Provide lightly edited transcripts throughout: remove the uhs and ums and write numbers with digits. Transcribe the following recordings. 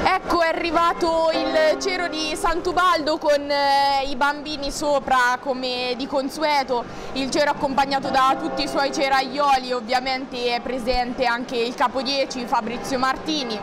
Ecco, è arrivato il cero di Sant'Ubaldo con i bambini sopra come di consueto, il cero accompagnato da tutti i suoi ceraioli. Ovviamente è presente anche il capo 10 Fabrizio Martini,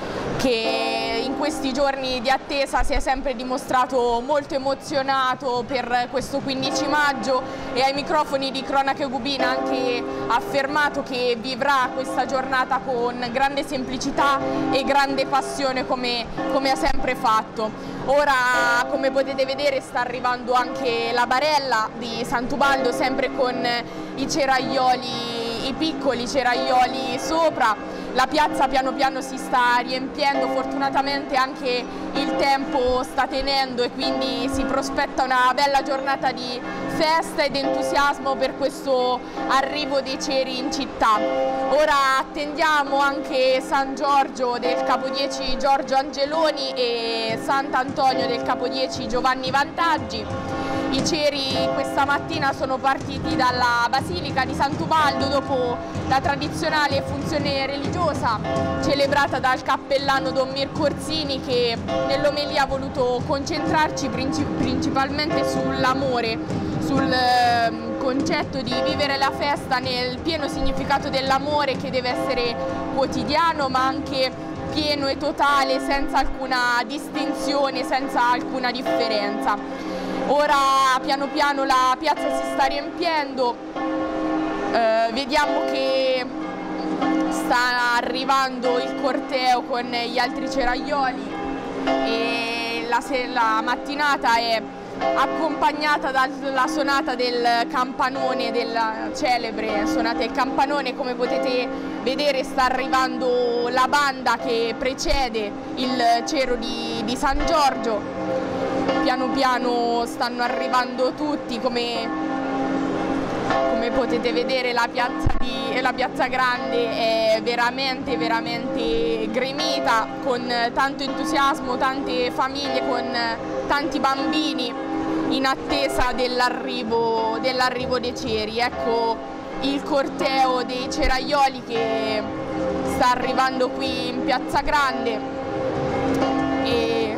che in questi giorni di attesa si è sempre dimostrato molto emozionato per questo 15 maggio e ai microfoni di Cronache Gubina ha anche affermato che vivrà questa giornata con grande semplicità e grande passione come ha sempre fatto. Ora, come potete vedere, sta arrivando anche la barella di Sant'Ubaldo, sempre con i ceraioli, i piccoli ceraioli sopra. La piazza piano piano si sta riempiendo, fortunatamente anche il tempo sta tenendo e quindi si prospetta una bella giornata di festa ed entusiasmo per questo arrivo dei ceri in città. Ora attendiamo anche San Giorgio del capo 10 Giorgio Angeloni e Sant'Antonio del capo 10 Giovanni Vantaggi. I ceri questa mattina sono partiti dalla Basilica di Sant'Ubaldo dopo la tradizionale funzione religiosa celebrata dal cappellano Don Mirko Orsini, che nell'omelia ha voluto concentrarci principalmente sull'amore, sul concetto di vivere la festa nel pieno significato dell'amore, che deve essere quotidiano ma anche pieno e totale, senza alcuna distinzione, senza alcuna differenza. Ora piano piano la piazza si sta riempiendo, vediamo che sta arrivando il corteo con gli altri ceraioli e la mattinata è accompagnata dalla suonata del campanone, della celebre suonata del campanone. Come potete vedere sta arrivando la banda che precede il cero di San Giorgio. Piano piano stanno arrivando tutti, come potete vedere la piazza grande è veramente gremita, con tanto entusiasmo, tante famiglie con tanti bambini in attesa dell'arrivo dei ceri. Ecco il corteo dei ceraioli che sta arrivando qui in piazza grande e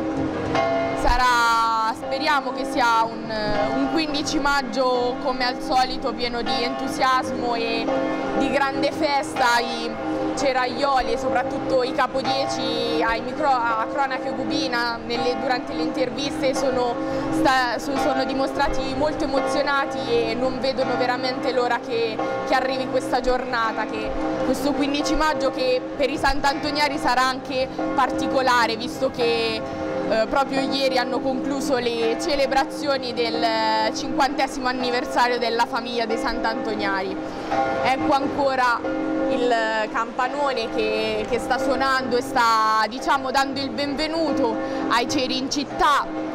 speriamo che sia un 15 maggio come al solito pieno di entusiasmo e di grande festa. I ceraioli e soprattutto i capo 10 a Cronache Gubina durante le interviste sono dimostrati molto emozionati e non vedono veramente l'ora che arrivi questa giornata, questo 15 maggio che per i sant'antoniani sarà anche particolare, visto che proprio ieri hanno concluso le celebrazioni del 50° anniversario della famiglia dei Sant'Antoniani. Ecco ancora il campanone che sta suonando e sta, diciamo, dando il benvenuto ai ceri in città.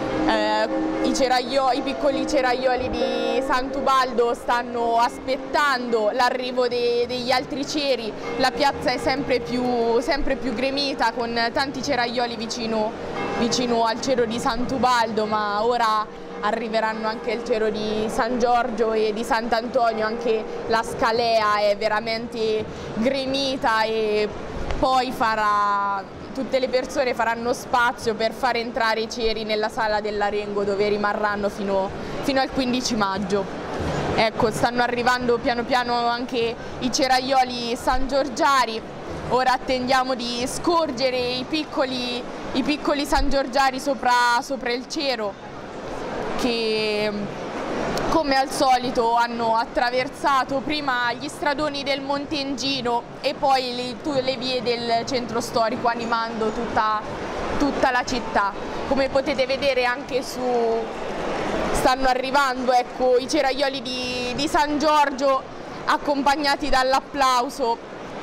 I piccoli ceraioli di Sant'Ubaldo stanno aspettando l'arrivo degli altri ceri. La piazza è sempre più gremita, con tanti ceraioli vicino al cero di Sant'Ubaldo, ma ora arriveranno anche il cero di San Giorgio e di Sant'Antonio. Anche la scalea è veramente gremita e poi tutte le persone faranno spazio per far entrare i ceri nella sala dell'Arengo, dove rimarranno fino al 15 maggio. Ecco, stanno arrivando piano piano anche i ceraioli sangiorgiari. Ora attendiamo di scorgere i piccoli sangiorgiari sopra il cero, che come al solito hanno attraversato prima gli stradoni del Monte Engino e poi le vie del centro storico, animando tutta la città. Come potete vedere anche stanno arrivando, ecco, i ceraioli di San Giorgio accompagnati dall'applauso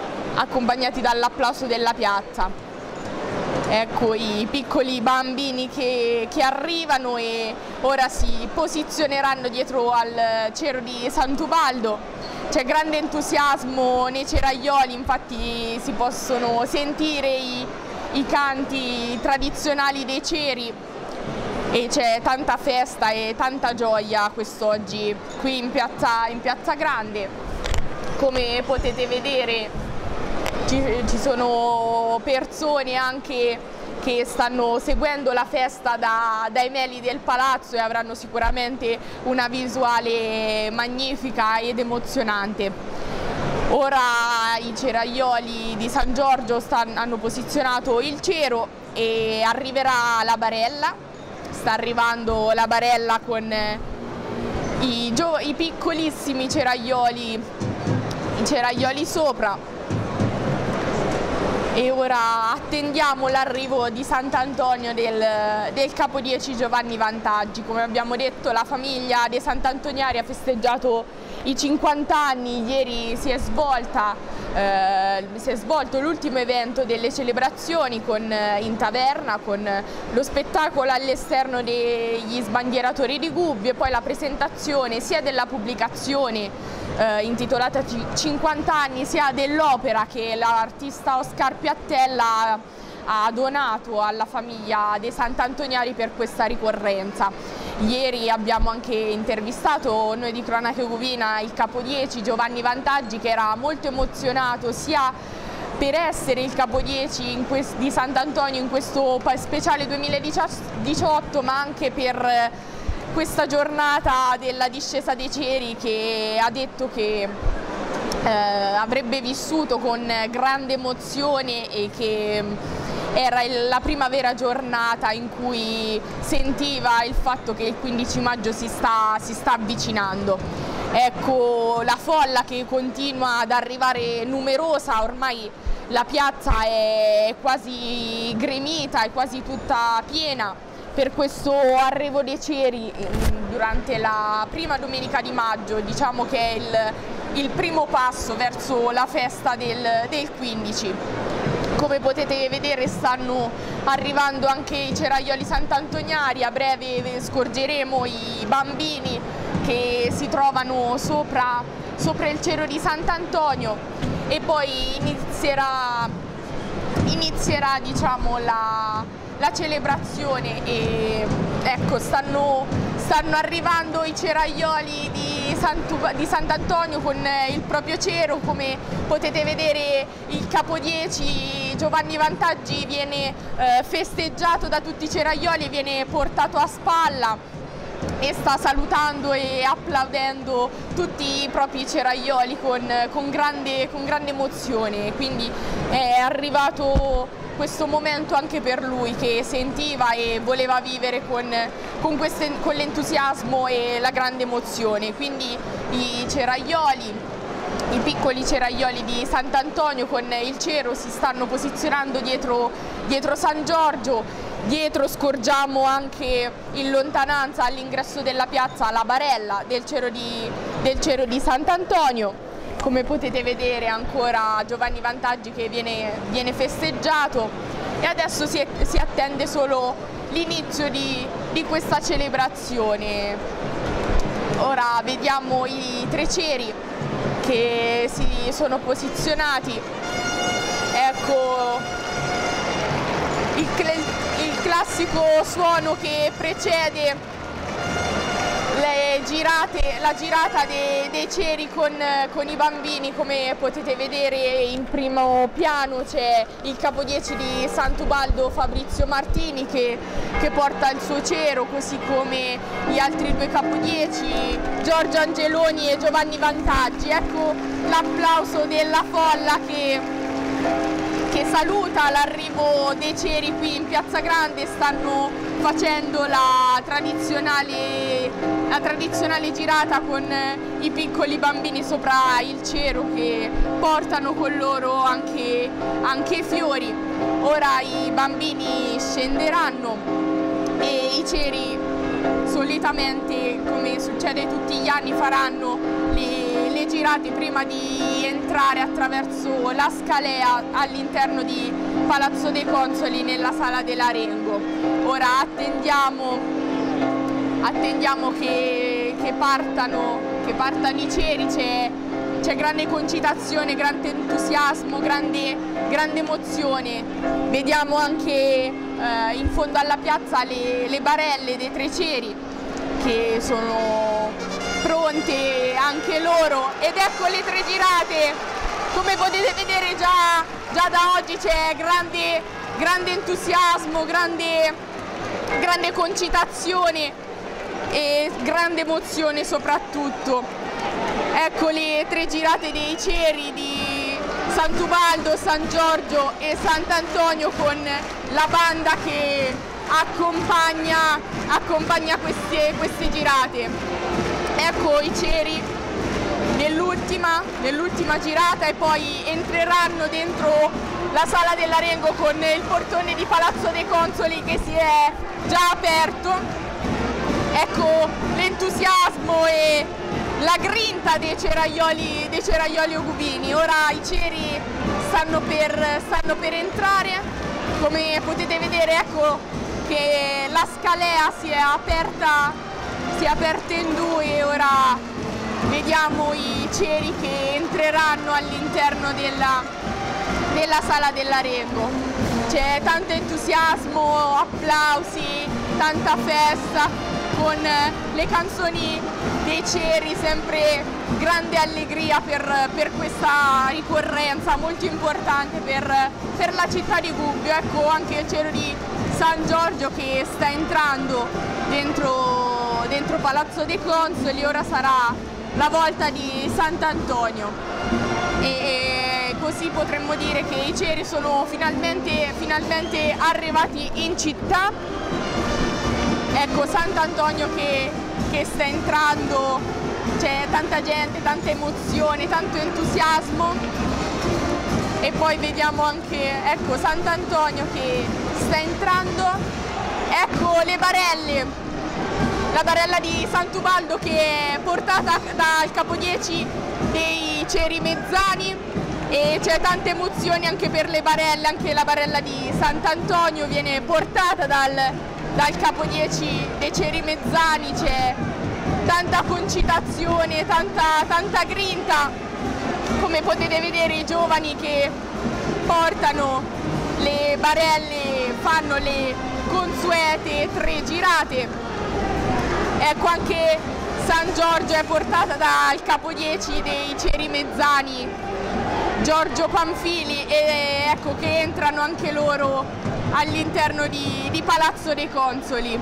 della piazza. Ecco i piccoli bambini che arrivano e ora si posizioneranno dietro al cero di Sant'Ubaldo. C'è grande entusiasmo nei ceraioli, infatti si possono sentire i canti tradizionali dei ceri e c'è tanta festa e tanta gioia quest'oggi qui in piazza grande. Come potete vedere ci sono persone anche che stanno seguendo la festa dai meli del palazzo e avranno sicuramente una visuale magnifica ed emozionante. Ora i ceraioli di San Giorgio hanno posizionato il cero e arriverà la barella. Sta arrivando la barella con i piccolissimi ceraioli sopra. E ora attendiamo l'arrivo di Sant'Antonio del capo 10 Giovanni Vantaggi. Come abbiamo detto, la famiglia dei Sant'Antoniari ha festeggiato i 50 anni, ieri si è svolto l'ultimo evento delle celebrazioni in taverna con lo spettacolo all'esterno degli sbandieratori di Gubbio e poi la presentazione sia della pubblicazione intitolata 50 anni sia dell'opera che l'artista Oscar Piattella ha donato alla famiglia dei Sant'Antoniari per questa ricorrenza. Ieri abbiamo anche intervistato noi di Cronache Covina il capo 10 Giovanni Vantaggi, che era molto emozionato sia per essere il capo 10 di Sant'Antonio in questo speciale 2018, ma anche per questa giornata della discesa dei ceri, che ha detto che avrebbe vissuto con grande emozione e che era la prima vera giornata in cui sentiva il fatto che il 15 maggio si sta avvicinando. Ecco la folla che continua ad arrivare numerosa, ormai la piazza è quasi gremita, è quasi tutta piena per questo arrivo dei ceri durante la prima domenica di maggio. Diciamo che è il primo passo verso la festa del 15. Come potete vedere stanno arrivando anche i ceraioli sant'antoniari, a breve scorgeremo i bambini che si trovano sopra il cero di Sant'Antonio e poi inizierà diciamo la celebrazione e ecco stanno arrivando i ceraioli di Sant'Antonio con il proprio cero. Come potete vedere il capo 10 Giovanni Vantaggi viene festeggiato da tutti i ceraioli, viene portato a spalla e sta salutando e applaudendo tutti i propri ceraioli con grande emozione. Quindi è arrivato questo momento anche per lui, che sentiva e voleva vivere con l'entusiasmo e la grande emozione. Quindi i piccoli ceraioli di Sant'Antonio con il cero si stanno posizionando dietro San Giorgio. Dietro scorgiamo anche in lontananza all'ingresso della piazza la barella del cero di Sant'Antonio. Come potete vedere ancora Giovanni Vantaggi che viene festeggiato e adesso si attende solo l'inizio di questa celebrazione. Ora vediamo i tre ceri che si sono posizionati. Ecco il classico suono che precede la girata dei ceri con i bambini. Come potete vedere in primo piano c'è il capo 10 di Sant'Ubaldo Fabrizio Martini che porta il suo cero, così come gli altri due capo 10 Giorgio Angeloni e Giovanni Vantaggi. Ecco l'applauso della folla che saluta l'arrivo dei ceri qui in Piazza Grande. Stanno facendo la tradizionale girata con i piccoli bambini sopra il cero che portano con loro anche i fiori. Ora i bambini scenderanno e i ceri solitamente, come succede tutti gli anni, faranno le girate prima di entrare attraverso la scalea all'interno di Palazzo dei Consoli nella Sala dell'Arengo. Ora attendiamo che partano i ceri. C'è grande concitazione, grande entusiasmo, grande emozione. Vediamo anche in fondo alla piazza le barelle dei tre ceri che sono pronte anche loro, ed ecco le tre girate come potete vedere già da oggi c'è grande entusiasmo, grande concitazione e grande emozione soprattutto. Ecco le 3 girate dei ceri di Sant'Ubaldo, San Giorgio e Sant'Antonio con la banda che accompagna queste girate. Ecco i ceri nell'ultima girata e poi entreranno dentro la Sala dell'Arengo con il portone di Palazzo dei Consoli che si è già aperto. Ecco l'entusiasmo e la grinta dei ceraioli ogubini. Ora i ceri stanno per entrare. Come potete vedere, ecco che la scalea si è aperta in 2 e ora vediamo i ceri che entreranno all'interno della Sala dell'Arengo. C'è tanto entusiasmo, applausi, tanta festa con le canzoni dei ceri, sempre grande allegria per questa ricorrenza molto importante per la città di Gubbio. Ecco anche il cero di San Giorgio che sta entrando dentro Palazzo dei Consoli. Ora sarà la volta di Sant'Antonio e così potremmo dire che i ceri sono finalmente arrivati in città. Ecco Sant'Antonio che sta entrando, c'è tanta gente, tanta emozione, tanto entusiasmo e poi vediamo anche ecco Sant'Antonio che sta entrando. Ecco le barelle, la barella di Sant'Ubaldo che è portata dal capodieci dei ceri mezzani e c'è tanta emozione anche per le barelle. Anche la barella di Sant'Antonio viene portata dal capodieci dei ceri mezzani, c'è tanta concitazione, tanta grinta. Come potete vedere i giovani che portano le barelle fanno le consuete 3 girate. Ecco anche San Giorgio è portata dal capodieci dei ceri mezzani Giorgio Panfili e ecco che entrano anche loro all'interno di Palazzo dei Consoli.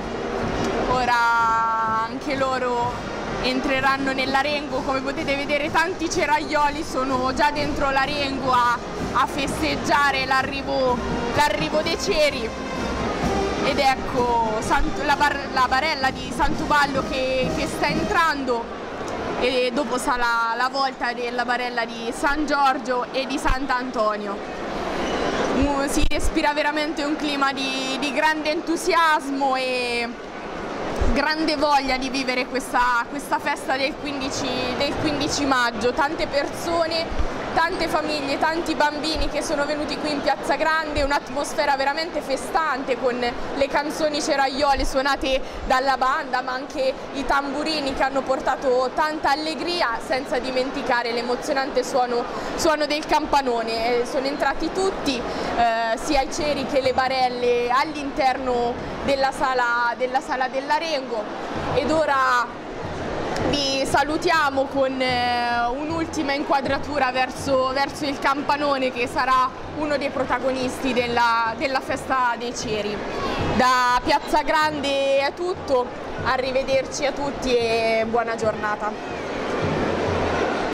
Ora anche loro entreranno nell'Arengo. Come potete vedere tanti ceraioli sono già dentro l'Arengo a festeggiare l'arrivo dei ceri. Ed ecco la barella di Sant'Ubaldo che sta entrando e dopo sarà la volta della barella di San Giorgio e di Sant'Antonio. Si respira veramente un clima di grande entusiasmo e grande voglia di vivere questa festa del 15 maggio. Tante persone, tante famiglie, tanti bambini che sono venuti qui in Piazza Grande, un'atmosfera veramente festante con le canzoni ceraiole suonate dalla banda ma anche i tamburini che hanno portato tanta allegria, senza dimenticare l'emozionante suono del campanone. Sono entrati tutti, sia i ceri che le barelle all'interno della sala dell'Arengo ed ora vi salutiamo con un'ultima inquadratura verso il campanone che sarà uno dei protagonisti della festa dei ceri. Da Piazza Grande è tutto, arrivederci a tutti e buona giornata.